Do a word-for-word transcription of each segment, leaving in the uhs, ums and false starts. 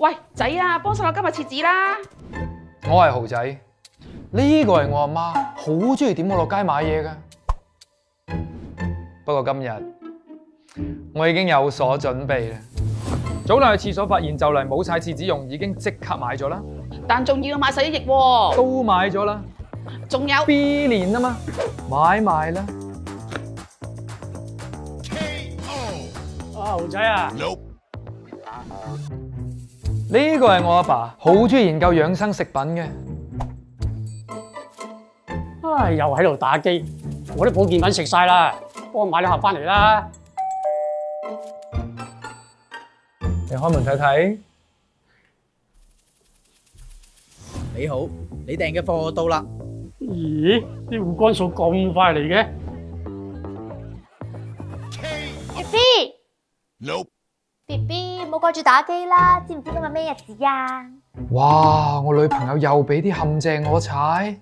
喂，仔啊，幫手攞今日廁紙啦！ 我係豪仔，呢個係我阿媽，好中意點我落街買嘢噶。不過今日我已經有所準備啦。早兩去廁所發現就嚟冇晒廁紙用，已經即刻買咗啦。 但仲要買洗衣液喎， 都買咗啦。 仲有 B 年啊嘛，買埋啦。 啊，豪仔啊！ 呢個係我阿爸，好中意研究養生食品嘅。 唉，又喺度打機，我啲保健品食晒啦，幫我買兩盒翻嚟啦。 你開門睇睇。 你好，你訂嘅貨到啦。 咦？啲護肝素咁快嚟嘅？ B B，B B 冇掛住打機啦，知唔知今日咩日子啊？ 哇！我女朋友又俾啲陷阱我踩。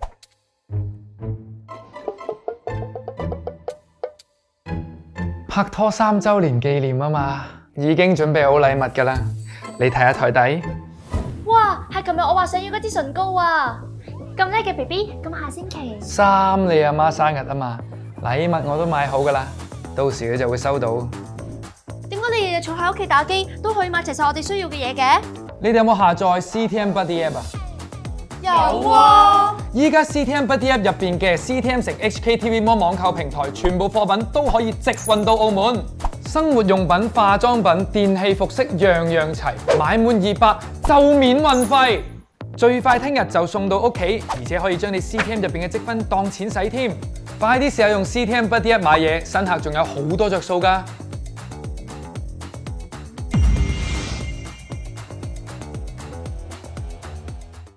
拍拖三週年紀念啊嘛，已經準備好禮物㗎啦。你睇下台底。 哇，係琴日我話想要嗰支唇膏啊！咁叻嘅 B B， 咁下星期三你阿媽生日啊嘛，禮物我都買好㗎啦，到時你就會收到。 點解你日日坐喺屋企打機都可以買齊晒我哋需要嘅嘢嘅？ 你哋有冇下載 C T M Buddy App 啊？ 有啊！ 依家 C T M Buddy App 入邊嘅 C T M 乘 H K T V Mall 網購平台，全部貨品都可以直運到澳門。生活用品、化妝品、電器服飾樣樣齊，買滿二百就免運費。最快聽日就送到屋企，而且可以將你 C T M 入邊嘅積分當錢使添。快啲試下用 C T M Buddy App 買嘢，新客仲有好多着數㗎。